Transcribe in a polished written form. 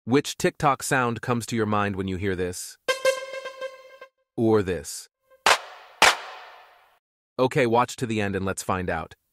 Which TikTok sound comes to your mind when you hear this? Or this? Okay, watch to the end and let's find out.